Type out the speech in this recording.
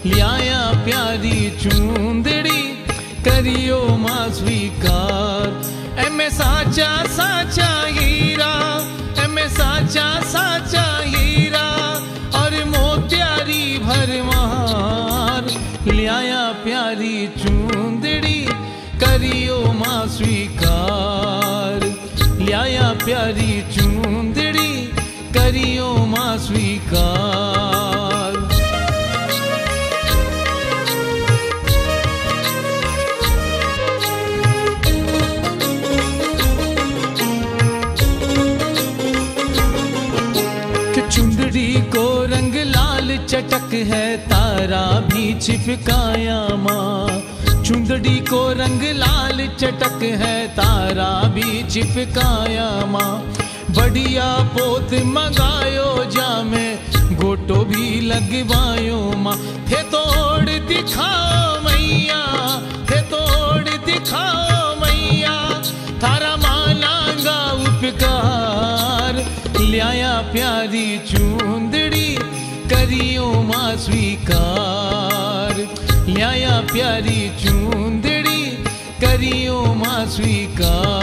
लियाया प्यारी चूंदड़ी करियो मां स्वीकार। एमे साचा साचा हीरा, एमे साचा साचा हीरा और मोत्यारी भरमार। लियाया प्यारी चूंदड़ी करियो मां स्वीकार। लियाया प्यारी चूंदड़ी करियो मां स्वीकार। चुंदड़ी को रंग लाल चटक है तारा भी छिपकाया माँ। चुंदड़ी को रंग लाल चटक है तारा भी छिपकाया माँ। बढ़िया पोत मंगायो जामे गोटो भी लगवायो माँ। थे तोड़ दिखाओ मैया, थे तोड़ दिखाओ मैया थारा मालांगा उपकार। लियाया प्यारी चूंदड़ी करियो मां स्वीकार। लियाया प्यारी चूंदड़ी करियो मां स्वीकार।